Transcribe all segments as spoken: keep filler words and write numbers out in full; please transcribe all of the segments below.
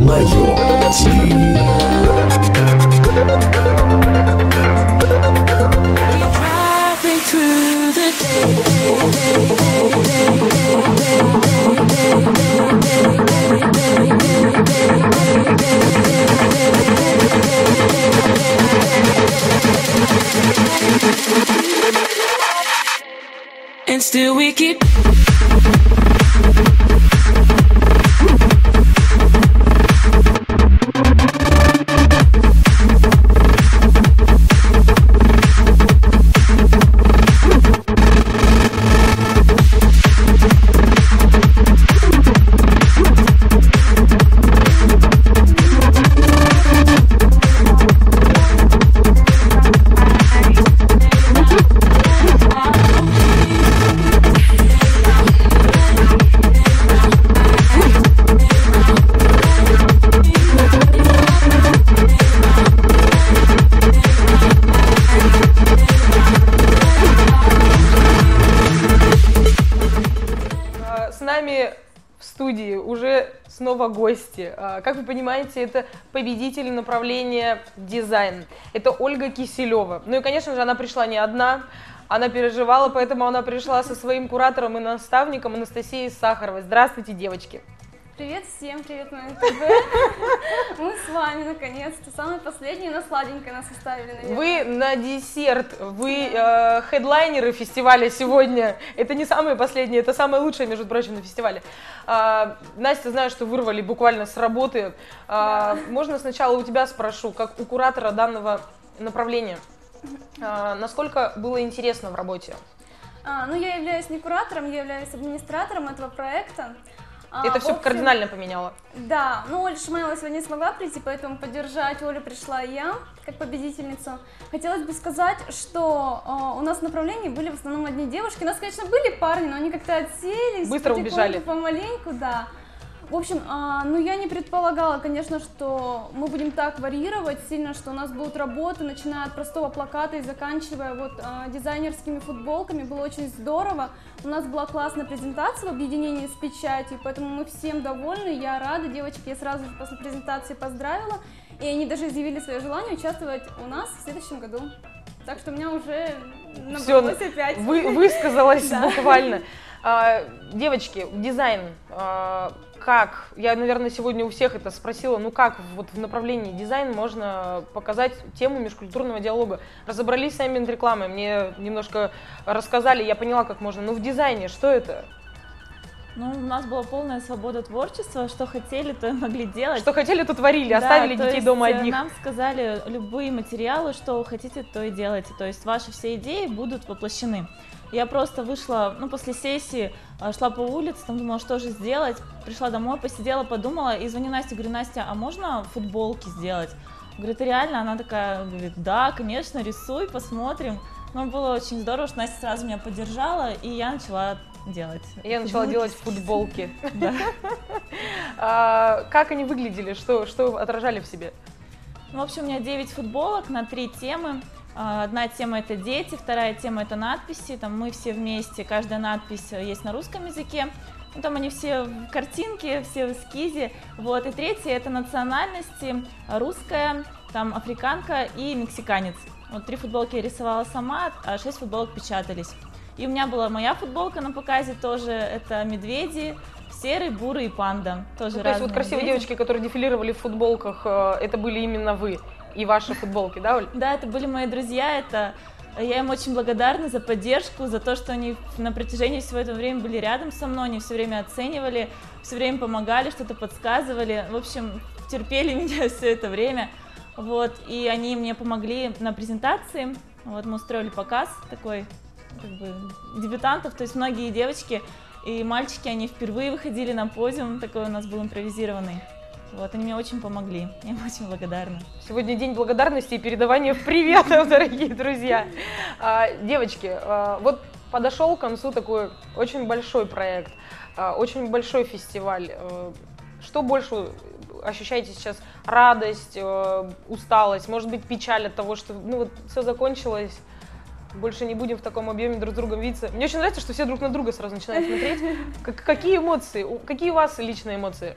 Мое And still we keep в студии уже снова гости. Как вы понимаете, это победитель направления дизайн. Это Ольга Киселева. Ну и, конечно же, она пришла не одна. Она переживала, поэтому она пришла со своим куратором и наставником Анастасией Сахаровой. Здравствуйте, девочки. Привет всем, привет на ютубе. Мы с вами, наконец-то. Самые последние, но сладенькое нас оставили, наверное. Вы на десерт, вы э, хедлайнеры фестиваля сегодня. Это не самые последние, это самое лучшее, между прочим, на фестивале. Э, Настя, знаю, что вырвали буквально с работы. Э, да. Можно сначала у тебя спрошу, как у куратора данного направления, э, насколько было интересно в работе? А, ну, я являюсь не куратором, я являюсь администратором этого проекта. Это а, все общем, кардинально поменяло. Да, ну Оля Шмайлова сегодня не смогла прийти, поэтому поддержать Олю пришла и я, как победительницу. Хотелось бы сказать, что э, у нас в направлении были в основном одни девушки. У нас, конечно, были парни, но они как-то отселись. Быстро убежали. Помаленьку, да. В общем, э, ну я не предполагала, конечно, что мы будем так варьировать сильно, что у нас будут работы, начиная от простого плаката и заканчивая вот э, дизайнерскими футболками. Было очень здорово. У нас была классная презентация в объединении с печатью, поэтому мы всем довольны, я рада. Девочки я сразу же после презентации поздравила, и они даже изъявили свое желание участвовать у нас в следующем году. Так что у меня уже набралось опять. Вы, высказалась да. буквально. А, девочки, дизайн, а, как? Я, наверное, сегодня у всех это спросила, ну как вот в направлении дизайн можно показать тему межкультурного диалога? Разобрались сами над рекламой, мне немножко рассказали, я поняла, как можно. Но в дизайне что это? Ну, у нас была полная свобода творчества, что хотели, то и могли делать. Что хотели, то творили, да, оставили детей есть дома одних. Нам сказали, любые материалы, что вы хотите, то и делайте. То есть ваши все идеи будут воплощены. Я просто вышла, ну, после сессии, шла по улице, там думала, что же сделать. Пришла домой, посидела, подумала и звоню Насте, говорю, Настя, а можно футболки сделать? Говорит, реально? Она такая, говорит, да, конечно, рисуй, посмотрим. Ну, было очень здорово, что Настя сразу меня поддержала, и я начала делать. Я начала делать футболки. Как они выглядели, что отражали в себе? В общем, у меня девять футболок на три темы. Одна тема — это дети, вторая тема — это надписи. Там мы все вместе, каждая надпись есть на русском языке. Ну, там они все в картинке, все в эскизе. Вот. И третья — это национальности: русская, там африканка и мексиканец. Вот три футболки я рисовала сама, а шесть футболок печатались. И у меня была моя футболка на показе тоже. Это медведи, серый, бурый и панда. Тоже ну, то есть вот красивые медведи. девочки, которые дефилировали в футболках, это были именно вы и ваши футболки, да, Оль? Да, это были мои друзья. Это... Я им очень благодарна за поддержку, за то, что они на протяжении всего этого времени были рядом со мной, они все время оценивали, все время помогали, что-то подсказывали. В общем, терпели меня все это время. Вот, и они мне помогли на презентации. Вот, мы устроили показ такой, как бы, дебютантов, то есть многие девочки и мальчики, они впервые выходили на подиум, такой у нас был импровизированный. Вот, они мне очень помогли, я им очень благодарна. Сегодня день благодарности и передавания приветов, дорогие друзья. А, девочки, а, вот подошел к концу такой очень большой проект, а, очень большой фестиваль. А, что больше ощущаете сейчас? Радость, а, усталость, может быть, печаль от того, что ну, вот, все закончилось? Больше не будем в таком объеме друг с другом видеться. Мне очень нравится, что все друг на друга сразу начинают смотреть. Как, какие эмоции? Какие у вас личные эмоции?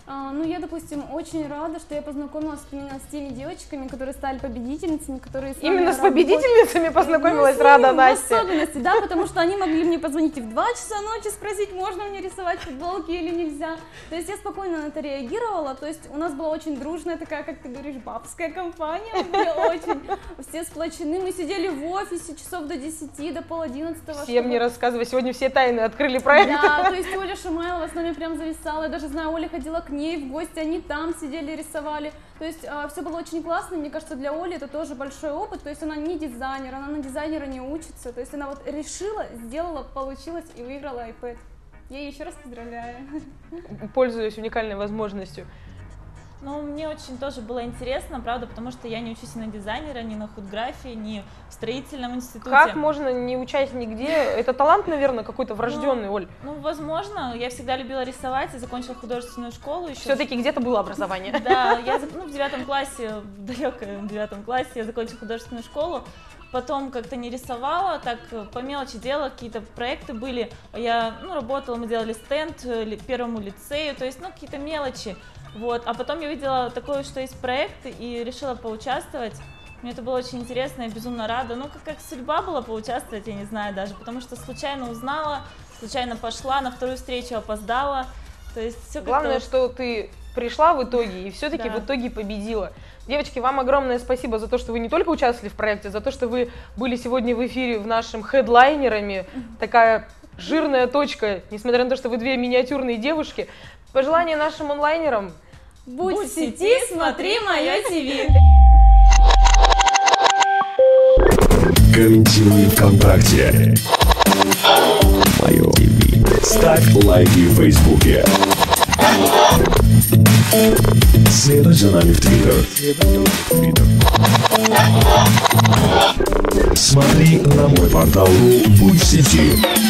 А, ну, я, допустим, очень рада, что я познакомилась именно с теми девочками, которые стали победительницами, которые с Именно с работают. победительницами познакомилась, ну, рада, в Настя. особенности, да, потому что они могли мне позвонить и в два часа ночи, спросить, можно мне рисовать футболки или нельзя. То есть я спокойно на это реагировала, то есть у нас была очень дружная такая, как ты говоришь, бабская компания, мы были очень все сплочены, мы сидели в офисе часов до десяти, до пол одиннадцатого. Всем чтобы... не рассказывай, сегодня все тайны открыли проект. Да, то есть Оля Шамайлова с нами прям зависала, я даже знаю, Оля ходила к ней в гости, они там сидели, рисовали. То есть а, все было очень классно, мне кажется, для Оли это тоже большой опыт, то есть она не дизайнер, она на дизайнера не учится, то есть она вот решила, сделала, получилось и выиграла iPad. Я ее еще раз поздравляю. Пользуюсь уникальной возможностью. Ну, мне очень тоже было интересно, правда, потому что я не учусь ни на дизайнера, ни на худграфии, ни в строительном институте. Как можно не учась нигде? Это талант, наверное, какой-то врожденный, ну, Оль. Ну, возможно. Я всегда любила рисовать и закончила художественную школу. Еще. Все-таки где-то было образование. Да, я ну, в девятом классе, в далеком девятом классе я закончила художественную школу. Потом как-то не рисовала, так по мелочи делала, какие-то проекты были. Я ну, работала, мы делали стенд первому лицею, то есть ну, какие-то мелочи. Вот. А потом я видела такое, что есть проект, и решила поучаствовать. Мне это было очень интересно, я безумно рада. Ну, как, как судьба была поучаствовать, я не знаю даже, потому что случайно узнала, случайно пошла, на вторую встречу опоздала. То есть все Главное, что ты пришла в итоге и все-таки да. в итоге победила. Девочки, вам огромное спасибо за то, что вы не только участвовали в проекте, за то, что вы были сегодня в эфире в нашем хедлайнерами. Такая жирная точка, несмотря на то, что вы две миниатюрные девушки. Пожелания нашим онлайнерам. Будь, Будь в сети, смотри мое ТВ. Комментируй ВКонтакте. Мое ТВ. Ставь лайки в Фейсбуке. Следуй за нами в Твиттер. Смотри на мой портал Будь в сети.